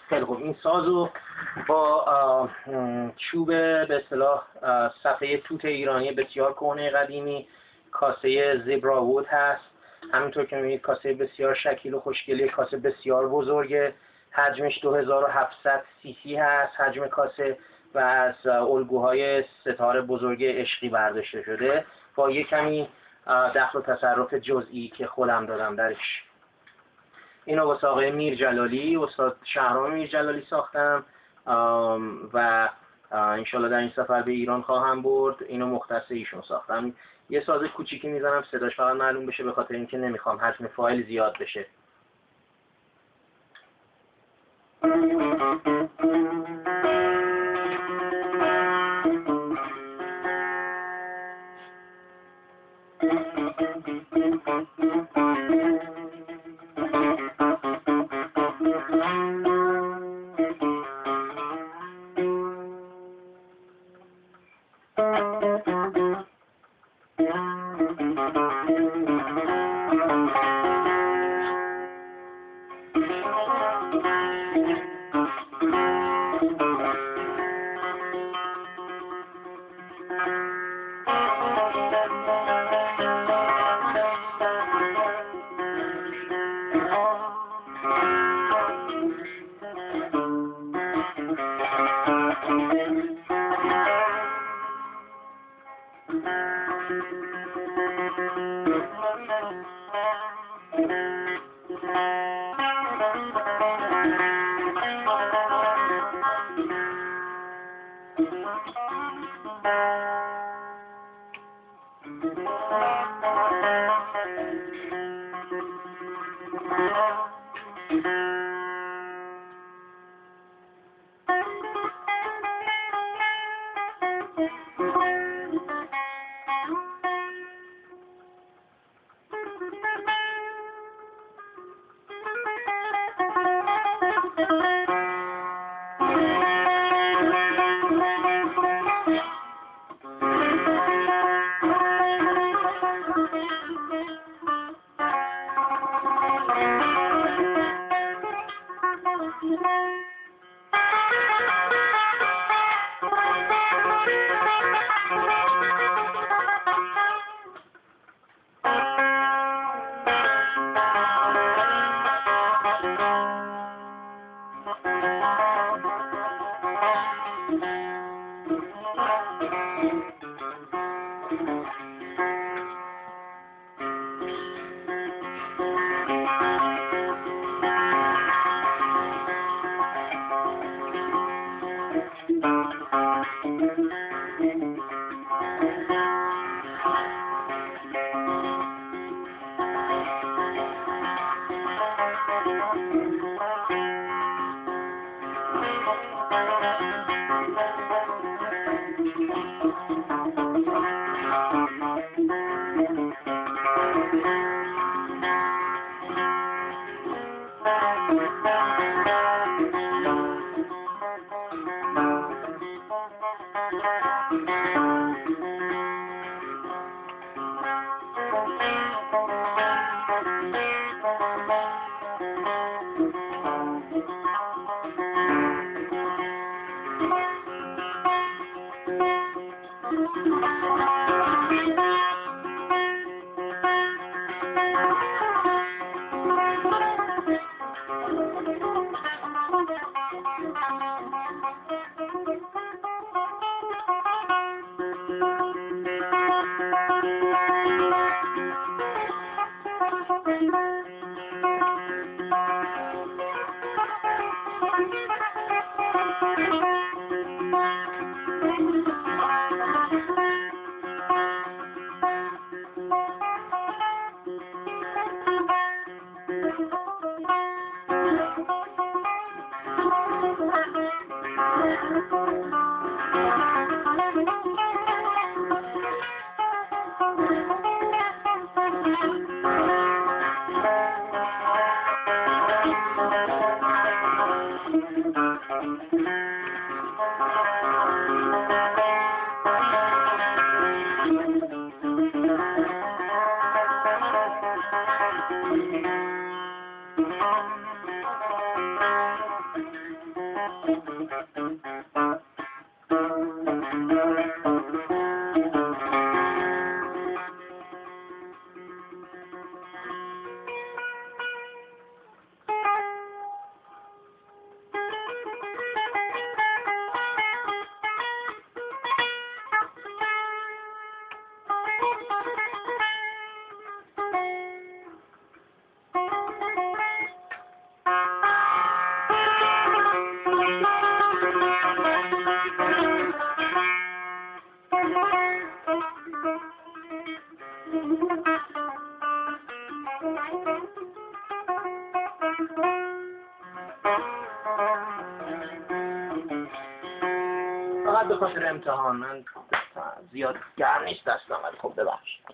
خیلی خوب. این سازو با چوب به اصطلاح صفحه توت ایرانی بسیار کهنه قدیمی، کاسه زبرا وود هست. همینطور که می‌بینید کاسه بسیار شکیل و خوشگلی، کاسه بسیار بزرگه، حجمش 2700 سی سی هست حجم کاسه و از الگوهای ستار بزرگ عشقی برداشته شده با یک کمی دخل و تصرف جزئی که خودم دادم درش. اینو واسه آقای میرجلالی، استاد شهرام میرجلالی ساختم و انشالله در این سفر به ایران خواهم برد. اینو مختص ایشون ساختم. یه ساز کوچیکی میزنم صداش فقط معلوم بشه به خاطر اینکه نمیخوام حجم فایل زیاد بشه. فقط به خاطر امتحان من زیاد گرم نیست دستم، ولی خب ببخش.